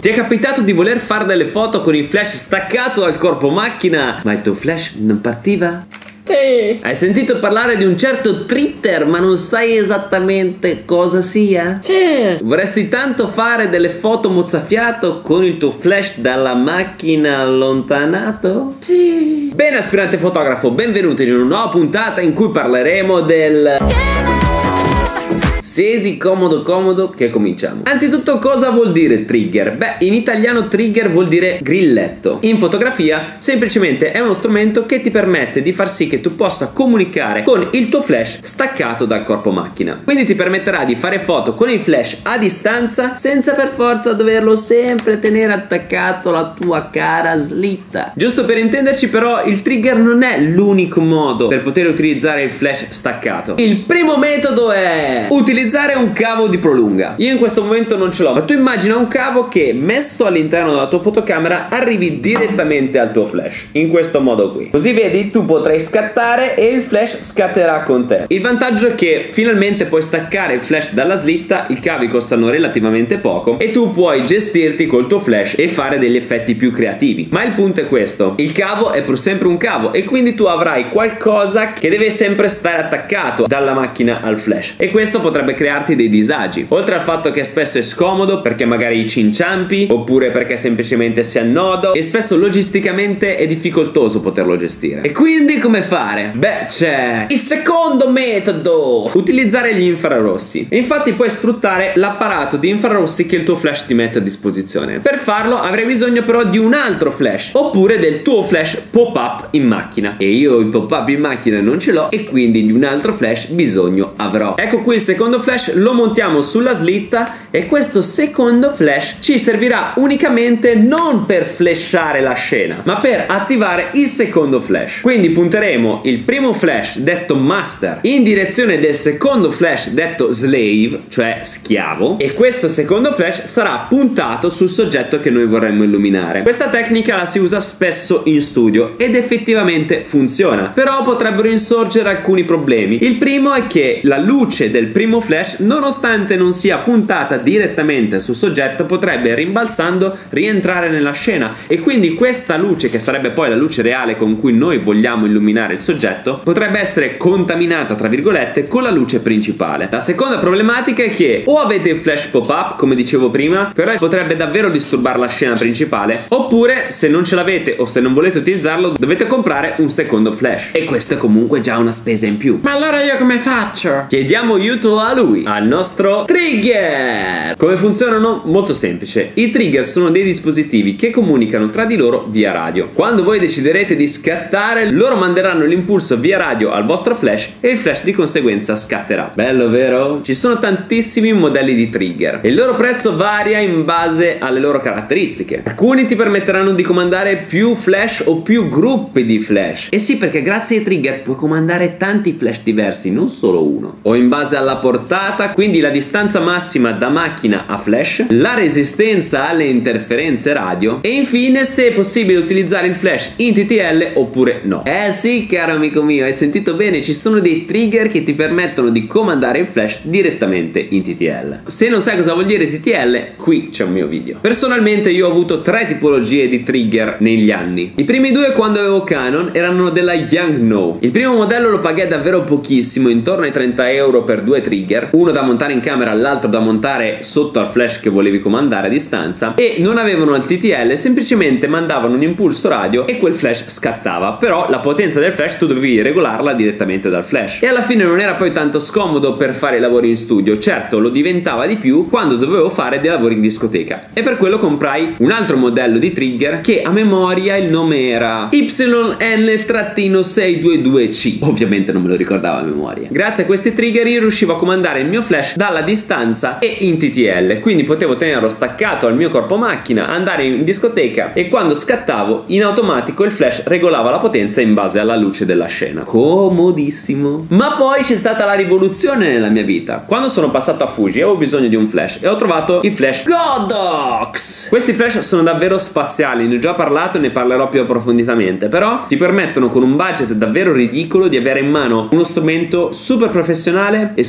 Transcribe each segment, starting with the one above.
Ti è capitato di voler fare delle foto con il flash staccato dal corpo macchina, ma il tuo flash non partiva? Sì. Hai sentito parlare di un certo tritter, ma non sai esattamente cosa sia? Sì. Vorresti tanto fare delle foto mozzafiato con il tuo flash dalla macchina allontanato? Sì. Bene, aspirante fotografo, benvenuto in una nuova puntata in cui parleremo del... Siedi comodo che cominciamo. Anzitutto, cosa vuol dire trigger? Beh, in italiano trigger vuol dire grilletto. In fotografia semplicemente è uno strumento che ti permette di far sì che tu possa comunicare con il tuo flash staccato dal corpo macchina. Quindi ti permetterà di fare foto con il flash a distanza senza per forza doverlo sempre tenere attaccato alla tua cara slitta. Giusto per intenderci, però, il trigger non è l'unico modo per poter utilizzare il flash staccato. Il primo metodo è utilizzare un cavo di prolunga. Io in questo momento non ce l'ho, ma tu immagina un cavo che messo all'interno della tua fotocamera arrivi direttamente al tuo flash, in questo modo qui. Così vedi, tu potrai scattare e il flash scatterà con te. Il vantaggio è che finalmente puoi staccare il flash dalla slitta, i cavi costano relativamente poco e tu puoi gestirti col tuo flash e fare degli effetti più creativi. Ma il punto è questo: il cavo è pur sempre un cavo e quindi tu avrai qualcosa che deve sempre stare attaccato dalla macchina al flash, e questo potrebbe crearti dei disagi, oltre al fatto che spesso è scomodo perché magari ci inciampi oppure perché semplicemente si annoda, e spesso logisticamente è difficoltoso poterlo gestire. E quindi come fare? Beh, c'è il secondo metodo: utilizzare gli infrarossi. E infatti puoi sfruttare l'apparato di infrarossi che il tuo flash ti mette a disposizione. Per farlo avrai bisogno però di un altro flash oppure del tuo flash pop-up in macchina, e io il pop-up in macchina non ce l'ho e quindi di un altro flash bisogno avrò. Ecco qui il secondo flash, lo montiamo sulla slitta e questo secondo flash ci servirà unicamente non per flashare la scena, ma per attivare il secondo flash. Quindi punteremo il primo flash, detto master, in direzione del secondo flash, detto slave, cioè schiavo, e questo secondo flash sarà puntato sul soggetto che noi vorremmo illuminare. Questa tecnica la si usa spesso in studio ed effettivamente funziona, però potrebbero insorgere alcuni problemi. Il primo è che la luce del primo flash, nonostante non sia puntata direttamente sul soggetto, potrebbe rimbalzando rientrare nella scena, e quindi questa luce, che sarebbe poi la luce reale con cui noi vogliamo illuminare il soggetto, potrebbe essere contaminata tra virgolette con la luce principale. La seconda problematica è che o avete il flash pop-up, come dicevo prima, però potrebbe davvero disturbare la scena principale, oppure se non ce l'avete o se non volete utilizzarlo dovete comprare un secondo flash, e questo è comunque già una spesa in più. Ma allora io come faccio? Chiediamo aiuto a lui, al nostro trigger. Come funzionano? Molto semplice. I trigger sono dei dispositivi che comunicano tra di loro via radio. Quando voi deciderete di scattare, loro manderanno l'impulso via radio al vostro flash e il flash di conseguenza scatterà. Bello, vero? Ci sono tantissimi modelli di trigger e il loro prezzo varia in base alle loro caratteristiche. Alcuni ti permetteranno di comandare più flash o più gruppi di flash. E sì, perché grazie ai trigger puoi comandare tanti flash diversi, non solo uno. O in base alla portata, quindi la distanza massima da macchina a flash, la resistenza alle interferenze radio, e infine se è possibile utilizzare il flash in TTL oppure no. Eh sì, caro amico mio, hai sentito bene, ci sono dei trigger che ti permettono di comandare il flash direttamente in TTL. Se non sai cosa vuol dire TTL, qui c'è un mio video. Personalmente io ho avuto tre tipologie di trigger negli anni. I primi due, quando avevo Canon, erano della Yongnuo. Il primo modello lo pagai davvero pochissimo, intorno ai 30 euro per due trigger, uno da montare in camera, l'altro da montare sotto al flash che volevi comandare a distanza, e non avevano il TTL, semplicemente mandavano un impulso radio e quel flash scattava, però la potenza del flash tu dovevi regolarla direttamente dal flash, e alla fine non era poi tanto scomodo per fare i lavori in studio. Certo, lo diventava di più quando dovevo fare dei lavori in discoteca, e per quello comprai un altro modello di trigger che a memoria il nome era YN-622C, ovviamente non me lo ricordavo a memoria. Grazie a questi trigger io riuscivo a comandare il mio flash dalla distanza e in TTL, quindi potevo tenerlo staccato al mio corpo macchina, andare in discoteca e quando scattavo in automatico il flash regolava la potenza in base alla luce della scena. Comodissimo. Ma poi c'è stata la rivoluzione nella mia vita. Quando sono passato a Fuji avevo bisogno di un flash e ho trovato il flash Godox. Questi flash sono davvero spaziali, ne ho già parlato e ne parlerò più approfonditamente, però ti permettono con un budget davvero ridicolo di avere in mano uno strumento super professionale e super funzionale.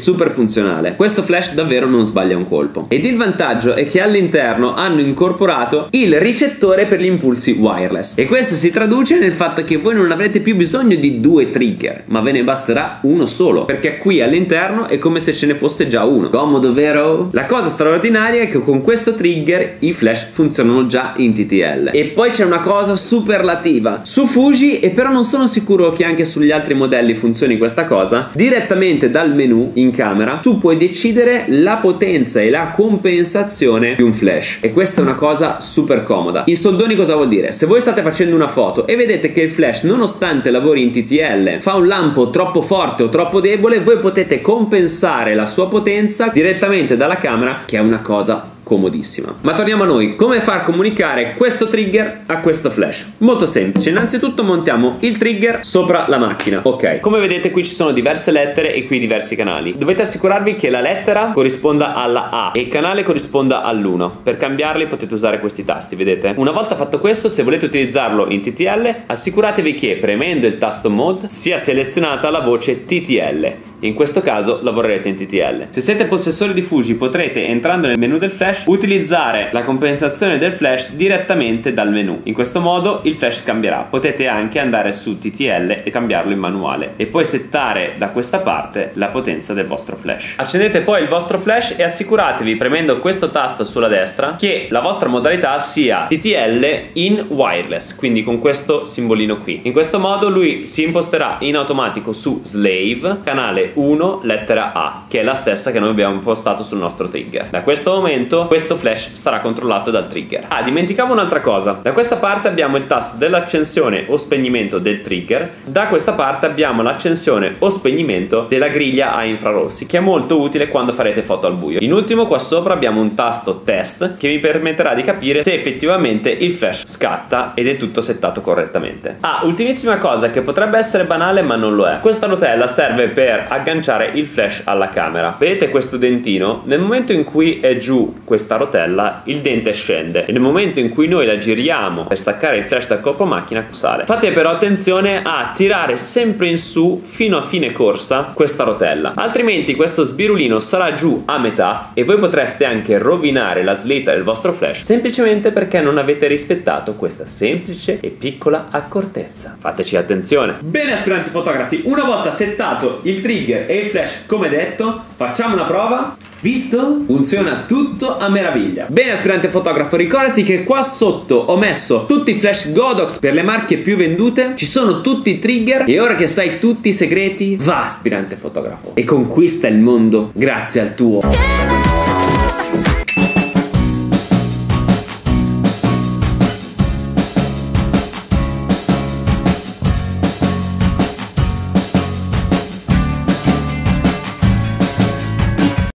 funzionale. Questo flash davvero non sbaglia un colpo. Ed il vantaggio è che all'interno hanno incorporato il ricettore per gli impulsi wireless, e questo si traduce nel fatto che voi non avrete più bisogno di 2 trigger, ma ve ne basterà uno solo, perché qui all'interno è come se ce ne fosse già uno. Comodo, vero? La cosa straordinaria è che con questo trigger i flash funzionano già in TTL. E poi c'è una cosa superlativa su Fuji, e però non sono sicuro che anche sugli altri modelli funzioni questa cosa. Direttamente dal menu in camera tu puoi decidere la potenza e la compensazione di un flash, e questa è una cosa super comoda. In soldoni cosa vuol dire? Se voi state facendo una foto e vedete che il flash, nonostante lavori in TTL, fa un lampo troppo forte o troppo debole, voi potete compensare la sua potenza direttamente dalla camera, che è una cosa comodissima. Ma torniamo a noi. Come far comunicare questo trigger a questo flash? Molto semplice. Innanzitutto montiamo il trigger sopra la macchina. Ok, come vedete qui ci sono diverse lettere e qui diversi canali. Dovete assicurarvi che la lettera corrisponda alla A e il canale corrisponda all'1. Per cambiarli potete usare questi tasti, vedete? Una volta fatto questo, se volete utilizzarlo in TTL, assicuratevi che premendo il tasto Mode sia selezionata la voce TTL. In questo caso lavorerete in TTL. Se siete possessori di Fuji, potrete, entrando nel menu del flash, utilizzare la compensazione del flash direttamente dal menu. In questo modo il flash cambierà. Potete anche andare su TTL e cambiarlo in manuale, e poi settare da questa parte la potenza del vostro flash. Accendete poi il vostro flash e assicuratevi, premendo questo tasto sulla destra, che la vostra modalità sia TTL in wireless, quindi con questo simbolino qui. In questo modo lui si imposterà in automatico su Slave, canale 1, lettera A, che è la stessa che noi abbiamo impostato sul nostro trigger. Da questo momento questo flash sarà controllato dal trigger. Dimenticavo un'altra cosa. Da questa parte abbiamo il tasto dell'accensione o spegnimento del trigger. Da questa parte abbiamo l'accensione o spegnimento della griglia a infrarossi, che è molto utile quando farete foto al buio. In ultimo, qua sopra abbiamo un tasto test che vi permetterà di capire se effettivamente il flash scatta ed è tutto settato correttamente. Ultimissima cosa che potrebbe essere banale ma non lo è. Questa rotella serve per agganciare il flash alla camera. Vedete questo dentino? Nel momento in cui è giù questa rotella, il dente scende, e nel momento in cui noi la giriamo per staccare il flash dal corpo macchina, sale. Fate però attenzione a tirare sempre in su fino a fine corsa questa rotella, altrimenti questo sbirulino sarà giù a metà e voi potreste anche rovinare la slitta del vostro flash semplicemente perché non avete rispettato questa semplice e piccola accortezza. Fateci attenzione. Bene aspiranti fotografi, una volta settato il trigger e il flash come detto, facciamo una prova. Visto? Funziona tutto a meraviglia. Bene aspirante fotografo, ricordati che qua sotto ho messo tutti i flash Godox per le marche più vendute, ci sono tutti i trigger, e ora che sai tutti i segreti, va aspirante fotografo e conquista il mondo grazie al tuo